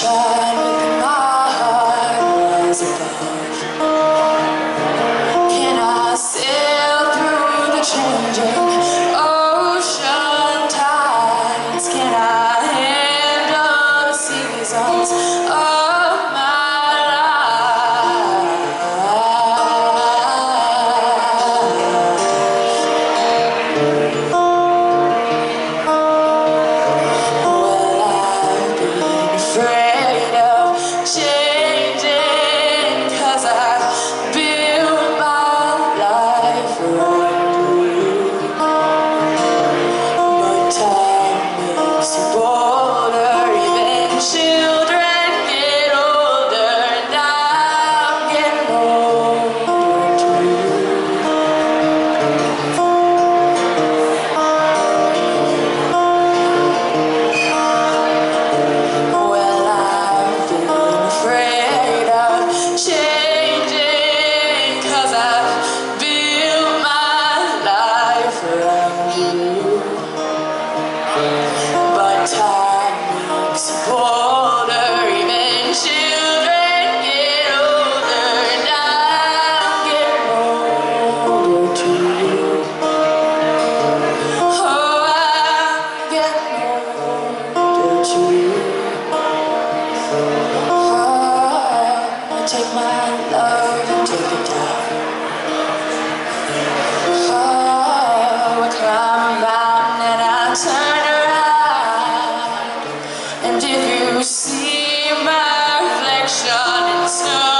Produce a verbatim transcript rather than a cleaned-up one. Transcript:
shine within my heart was above. Can I sail through the changing ocean tides? Can I handle the seasons of my life? Well, I've been afraid of changing, 'cause I've built my life around you. But time makes you bolder, even children get older, and I'm getting older too. Well, I've been afraid of changing, 'cause I've built my life around you. But time makes you bolder, even children get older, and I'm getting older too. Oh, I'm getting older too. Oh, I take my love and take it down. Oh, I climb a mountain and I turn around, and if you see my reflection in snow,